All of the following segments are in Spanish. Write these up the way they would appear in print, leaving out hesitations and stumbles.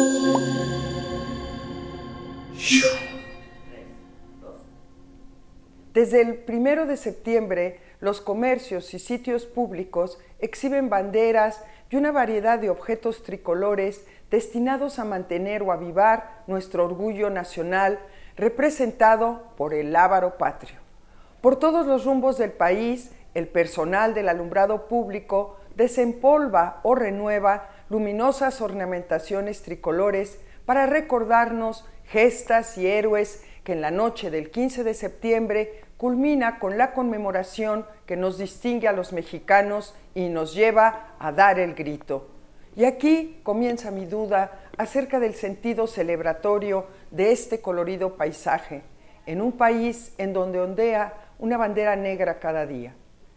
Desde el 1 de septiembre, los comercios y sitios públicos exhiben banderas y una variedad de objetos tricolores destinados a mantener o avivar nuestro orgullo nacional, representado por el lábaro patrio. Por todos los rumbos del país, el personal del alumbrado público desempolva o renueva luminosas ornamentaciones tricolores para recordarnos gestas y héroes que en la noche del 15 de septiembre culmina con la conmemoración que nos distingue a los mexicanos y nos lleva a dar el grito. Y aquí comienza mi duda acerca del sentido celebratorio de este colorido paisaje, en un país en donde ondea una bandera negra cada día.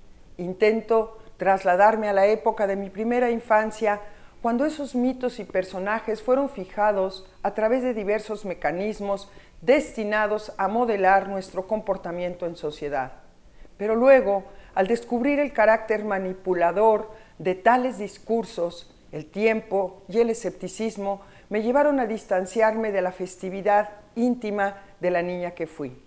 Intento trasladarme a la época de mi primera infancia, cuando esos mitos y personajes fueron fijados a través de diversos mecanismos destinados a modelar nuestro comportamiento en sociedad. Pero luego, al descubrir el carácter manipulador de tales discursos, el tiempo y el escepticismo me llevaron a distanciarme de la festividad íntima de la niña que fui.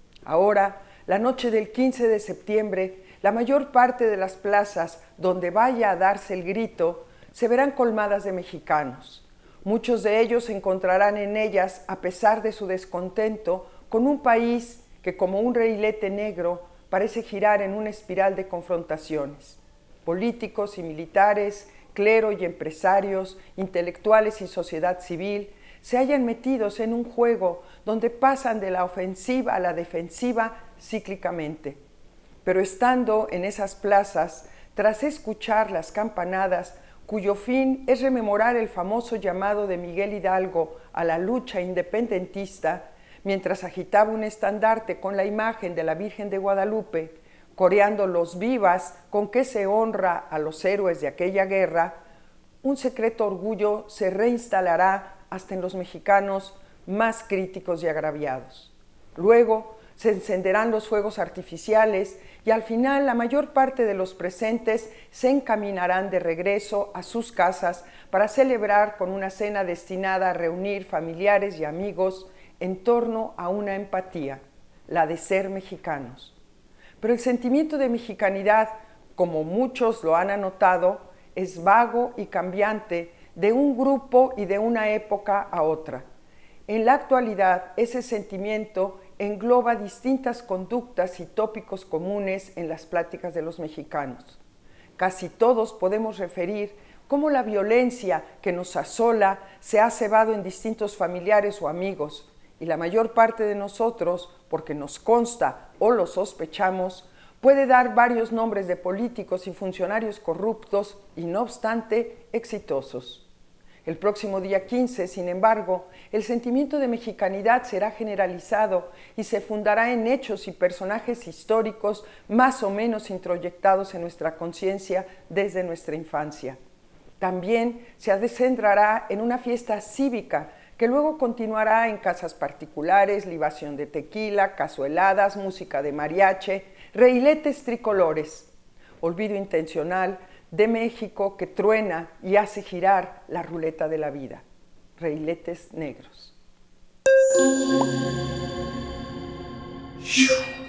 Ahora, la noche del 15 de septiembre, la mayor parte de las plazas donde vaya a darse el grito se verán colmadas de mexicanos. Muchos de ellos encontrarán en ellas, a pesar de su descontento, con un país que, como un reilete negro, parece girar en una espiral de confrontaciones. Políticos y militares, clero y empresarios, intelectuales y sociedad civil, se hallan metidos en un juego donde pasan de la ofensiva a la defensiva cíclicamente. Pero estando en esas plazas, tras escuchar las campanadas, cuyo fin es rememorar el famoso llamado de Miguel Hidalgo a la lucha independentista, mientras agitaba un estandarte con la imagen de la Virgen de Guadalupe, coreando los vivas con que se honra a los héroes de aquella guerra, un secreto orgullo se reinstalará hasta en los mexicanos más críticos y agraviados. Luego se encenderán los fuegos artificiales y al final la mayor parte de los presentes se encaminarán de regreso a sus casas para celebrar con una cena destinada a reunir familiares y amigos en torno a una empatía, la de ser mexicanos. Pero el sentimiento de mexicanidad, como muchos lo han anotado, es vago y cambiante de un grupo y de una época a otra. En la actualidad, ese sentimiento engloba distintas conductas y tópicos comunes en las pláticas de los mexicanos. Casi todos podemos referir cómo la violencia que nos asola se ha cebado en distintos familiares o amigos, y la mayor parte de nosotros, porque nos consta o lo sospechamos, puede dar varios nombres de políticos y funcionarios corruptos y, no obstante, exitosos. El próximo día 15, sin embargo, el sentimiento de mexicanidad será generalizado y se fundará en hechos y personajes históricos más o menos introyectados en nuestra conciencia desde nuestra infancia. También se adentrará en una fiesta cívica que luego continuará en casas particulares, libación de tequila, cazueladas, música de mariachi, reiletes tricolores, olvido intencional de México que truena y hace girar la ruleta de la vida, reiletes negros.